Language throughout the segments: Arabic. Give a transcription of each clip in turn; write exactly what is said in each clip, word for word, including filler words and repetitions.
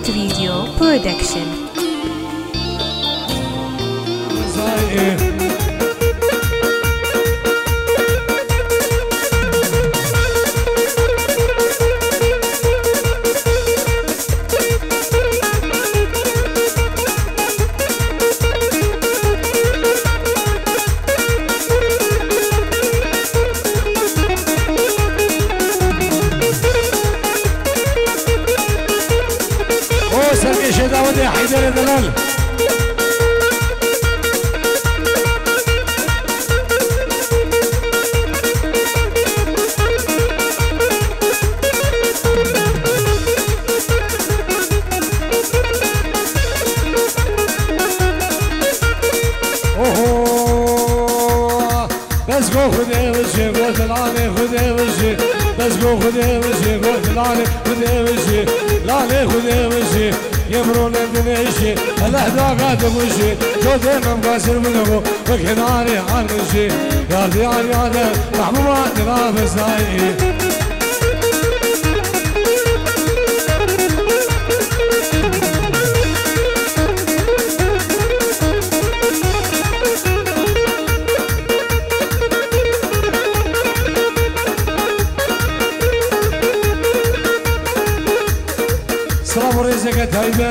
Art Video Production. يا حيدر دلال اوه بس جو خذي وجهي قلت العاني خذي وجهي بس جو خذي وجهي قلت العاني خذي وجهي العاني خذي وجهي يمرون الدنيشي الأهداف قادم وشي جودي مقاسر منه وكناري عن وشي قاضي عن ياده محبوبات نافس دايي سلام رزقك تايبه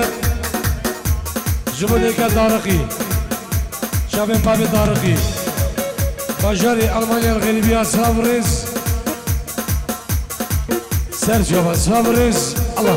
جبلك دارقي شابين بابي دارقي بجاري ألمانيا الغربية سلام رز سيرجيو سلام رز الله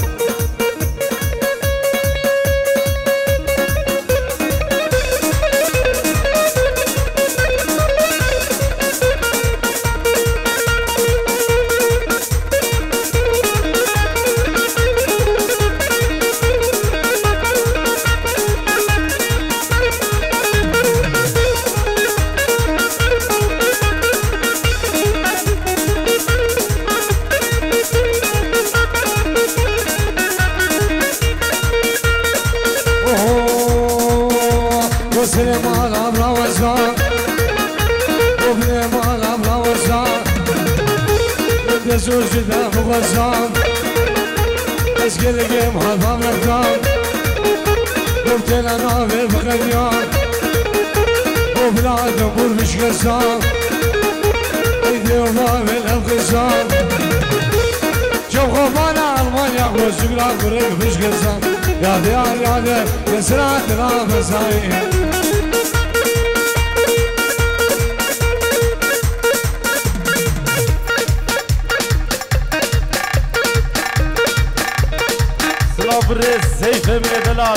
وسلم على أمر وزان وبنم على أمر وزان بدي زوج جدا مغزان بس كل جيم حضام رفضان قلت لنا في بخليان وبلاد نمور مش غزان ايدي وما في الأفغزان شوف خوفانا ألمانيا وزقلا قريب مش غزان يا ديار يا ديار يسرات نافساي بريز سيف من دلال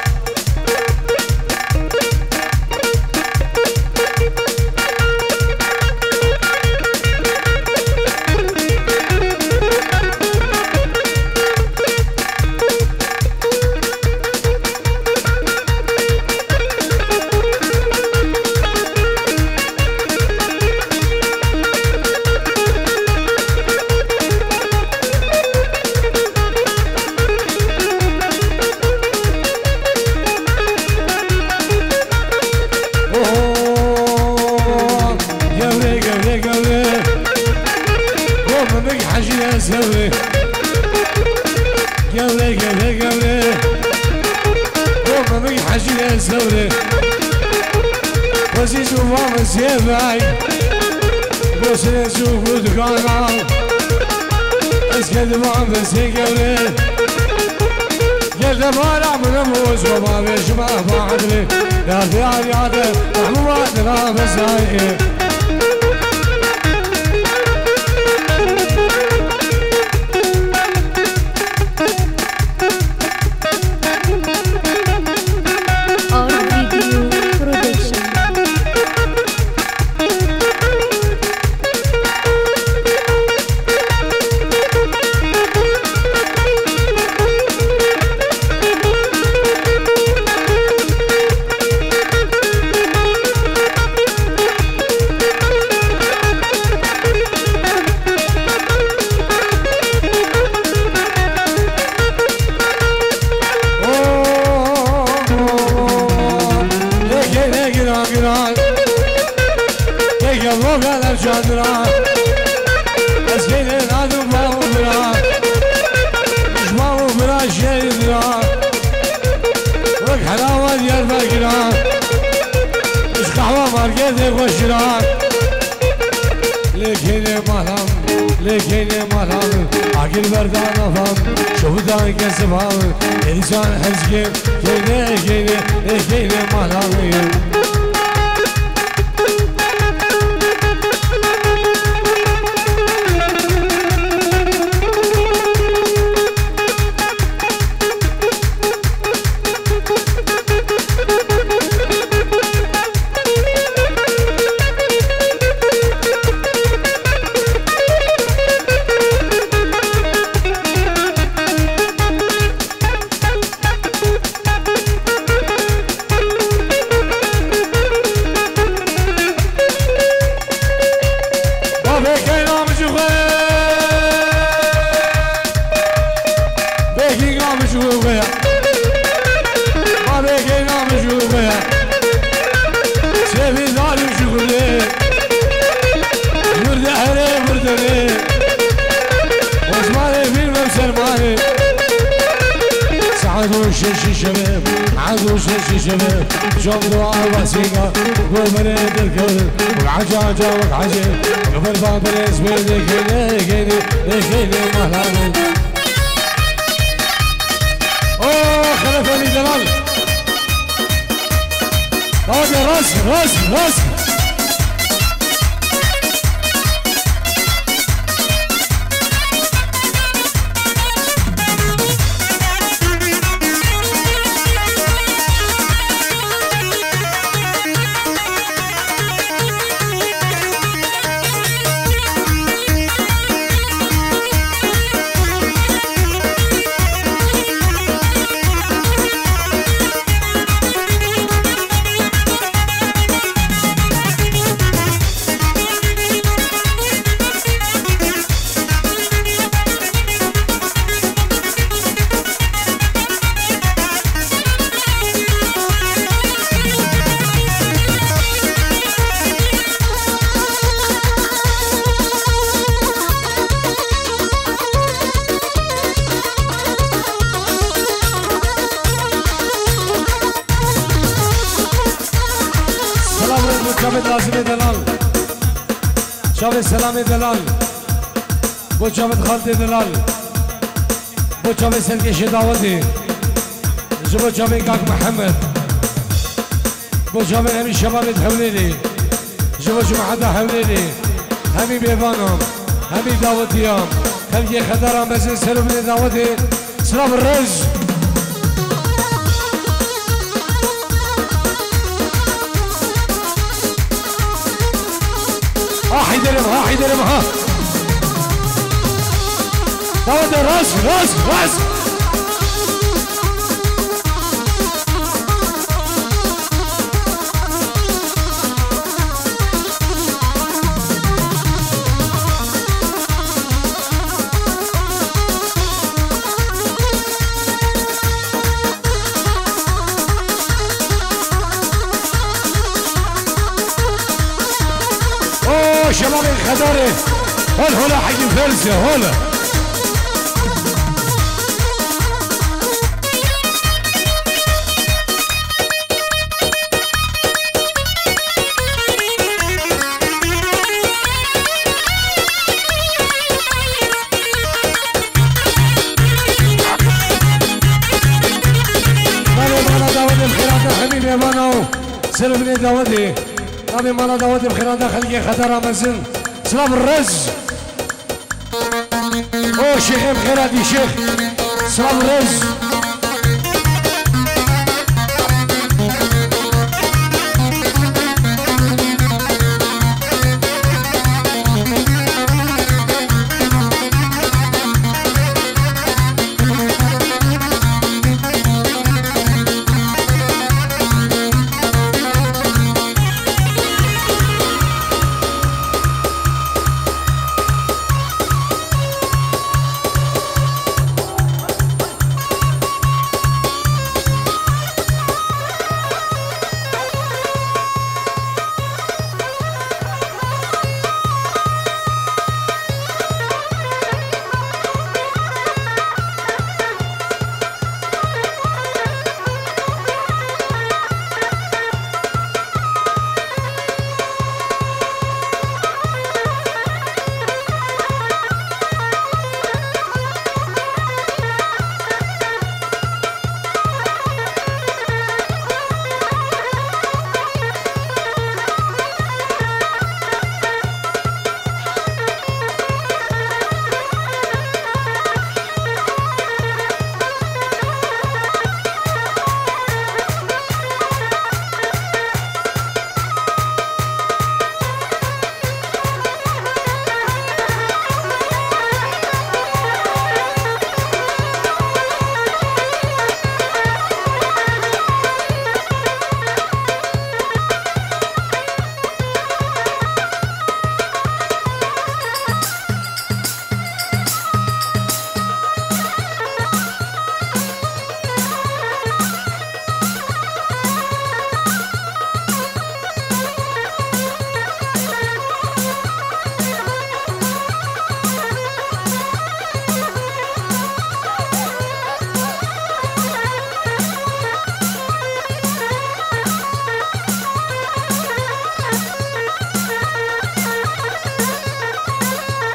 سوي قولي قولي قولي قوم بي حجي سوري وزيز وفام سيفاي بوسي نشوف دكانا اسكد ما بسي قولي قلت ما من موز وما بيش ما فاعدلي يا ديار يا ديار محموات نافساي جادرا اسكين هذا ما هو برا مش ما هو برا شيء بده وشران لكن مالهم لكن مالهم عقل بردان افهم شهدان كسبان انسان حزقين كيني كيني كيني مالهم شش شباب عادوا شش شباب جمروا عواسيقة وبرد الكل وعجاجة وعجب قبل باب الاسبوع كيني كيني كيني مهلا اوه خلفني جلال هذا راس راس راس جاوید لازمی دلال جاوید سلامی دلال بو جاوید خالد دلال بو جاوید سرکش داودی بو جاوید کاک محمد بو جاوید همی شباب حولیلی بو جمعه حولیلی همی بیوانم همی داودیام خلقی خدارم بزن سلام داودی سلام الرز ها حيدرم ها حيدرم ها داود راس راس راس شباب الخضاري هول هولا حق الفرزة هولا مالا داود الخيرات حبيبي يا بانو سلفني داودي نبي مالا داودي بخيرات خلقي خطر مزن سلام الرز او شيخ بخيرات يا شيخ سلام الرز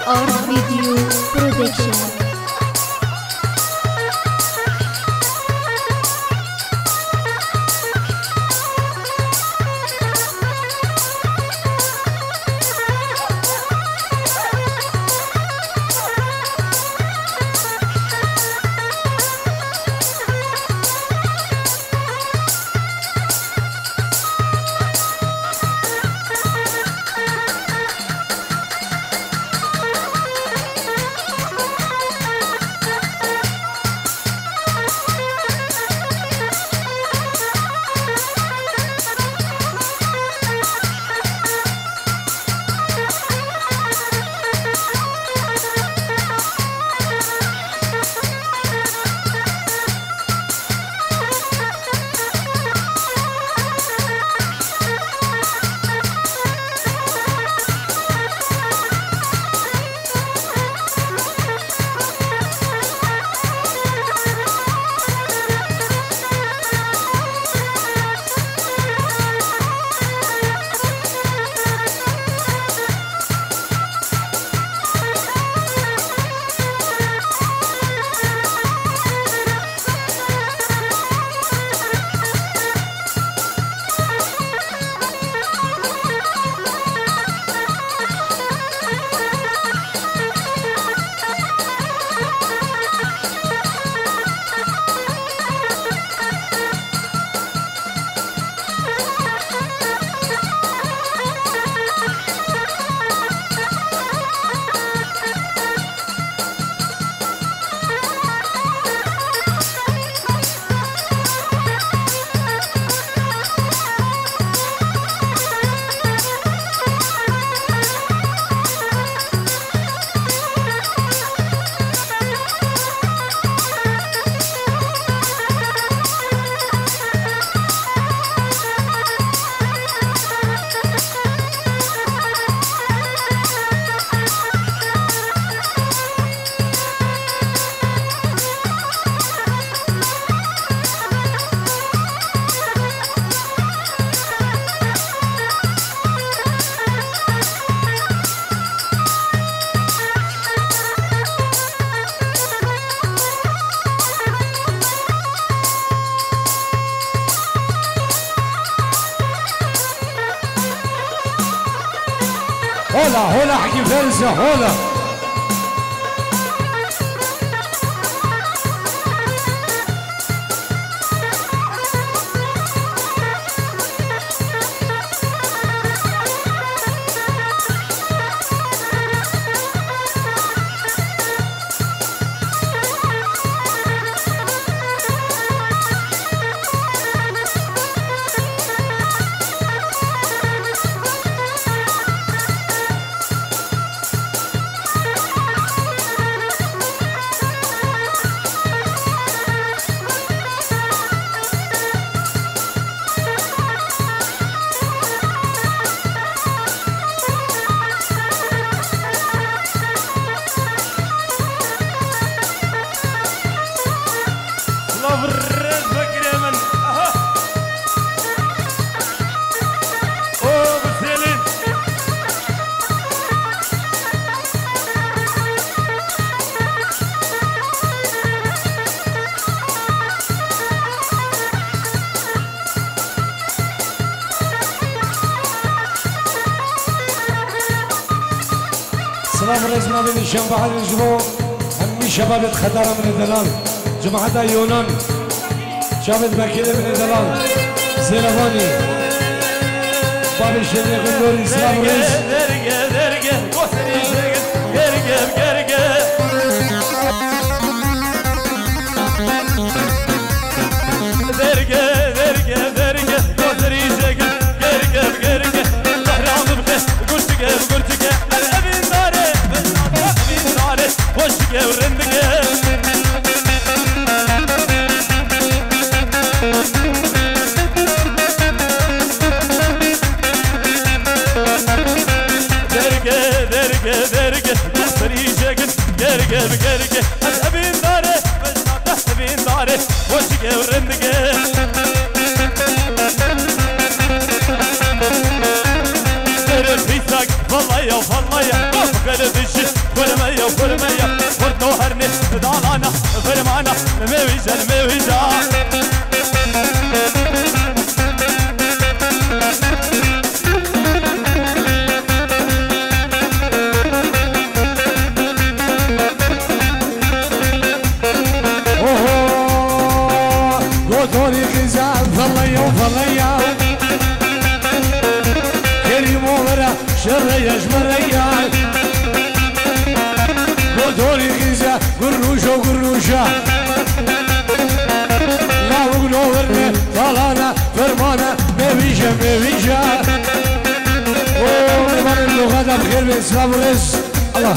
Our Video Production. هولا هولا حكي فارسة هولا. سلام رزنا بين الشام بعد الجبو همي شباب خدارة من الدلال جماعة يونان شباب مكيلة من الدلال زينباني باب الشريق النوري سلام رز درجة درجة درجة درجة درجة درجة درجة درجة درجة درجة بحرام بخير قلت قلت قلت وشكا ورندقا درقا درقا درقا طريقة درقا بقرقا أبين داري أبين داري وشكا ورندقا درب فيساك والله يا والله يا وفقر بشي فرمية فرمية فرتو هرني دالانا فرمانا مويجا مويجا دوري غزال فضليا وفضليا كريم ورا شريا جمريا دوري غزال قروشة وقروشة لا وقلو ورنا طلانا فرمانا مبيجا مبيجا ونبان اللغة بخير بإسلام ورز الله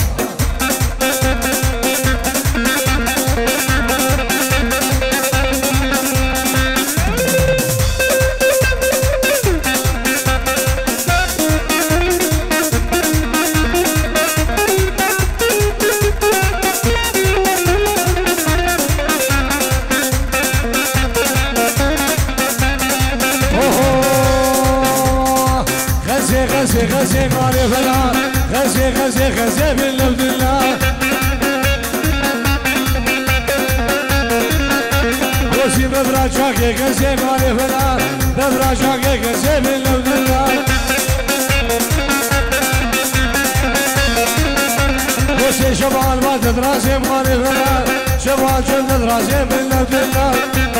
غزي غزي غالي فلا غزي غزي غزي باللبد الله وسي ببراجاكي غزي غالي فلا ببراجاكي غزي باللبد الله وسي شبعان ما تدراسي غالي فلا شبعان شو تدراسي باللبد الله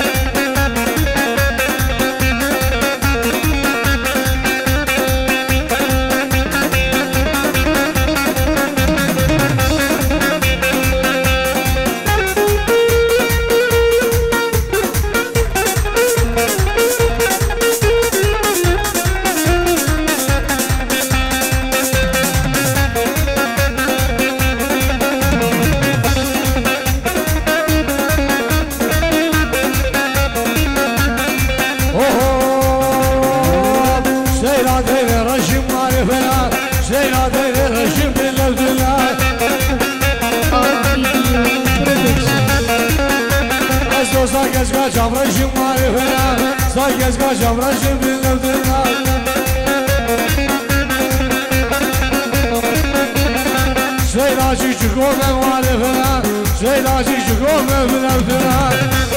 Javrajım marifena, saygız ka javrajım bildirna. Şeylacı çıkome marifena, şeylacı çıkome bildirna.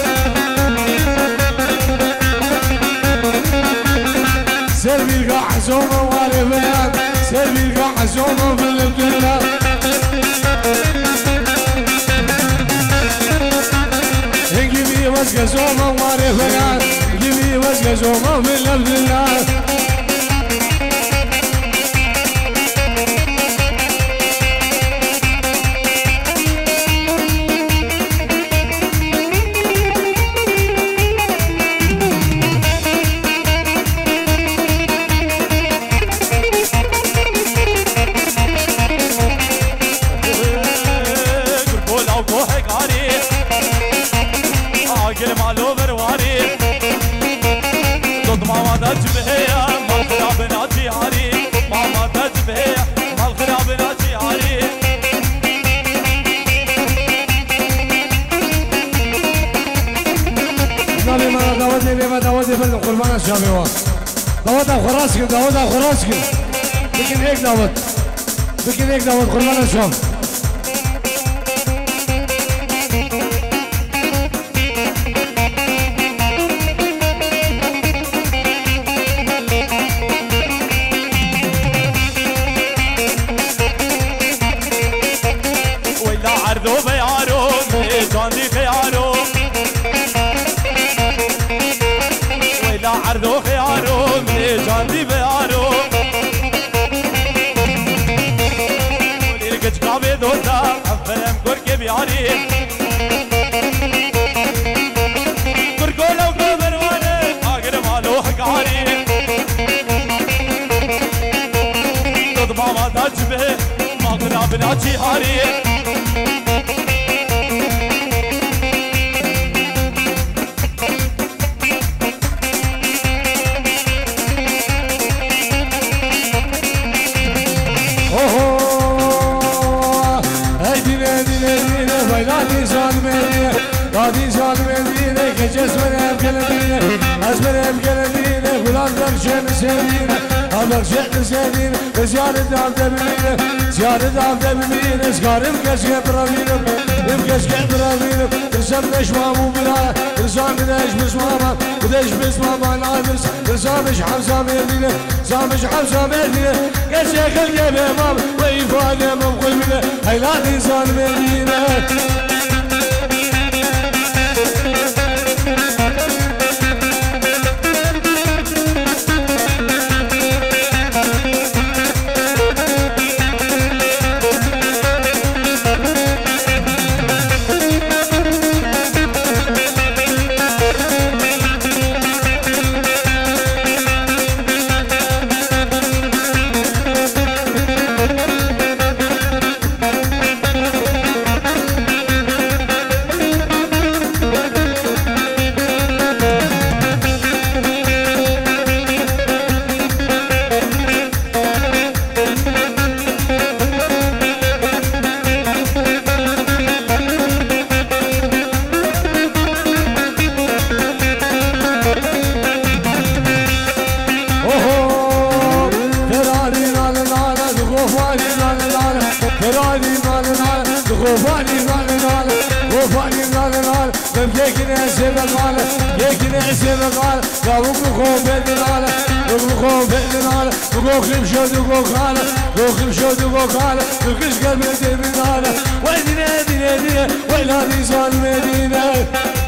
Servil ka hazoma marifena, servil ka hazoma bildirna. Gibi vazgeçoma marifena, gibi vazgeçoma billah. قربان الشامي دعوت خراس كده دعوت خراس كده لكن هيك دعوت لكن هيك دعوت قربان الشام ولا عرضو بيعارو جاندي خيارو عرضو خيارو من جاندي بيارو وليرقج قابي دوتا أفلم كوركي بياري كوركو لو كبر وانا آقر مالو حقاري ضد ماما تجبه ما قنا بناتي هاري Dadi canım evine, gecesi benim geldiğine, az benim geldiğine, kulağımdan şemi sevdiğine, بابك جئت زينين زيارة عبد بمينة زيارة عبد بمينة سكارم كشكي برامينة كشكي برامينة رسم نشوام وبلا رسام نش بسماما ودش بسماما نادرس رسامش حمزة مدينة رسامش حمزة مدينة كشكي خلقي بمام ويفادة ممقل منه هيلات إنسان مدينة يكنا سبقال يكنا سبقال يا وقوخو بدنال وقوخو بدنال وقوخ مشود وقوخال وقوخ مشود وقوخال وكش قلب بدنال وين نادي نادي وين هذه صار مدينة